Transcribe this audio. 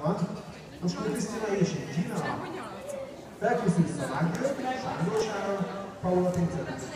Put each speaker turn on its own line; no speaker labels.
van. Most Krisztina és Gina. Felkészülsz a Mágő, Sándor Sára, Paula Pincer.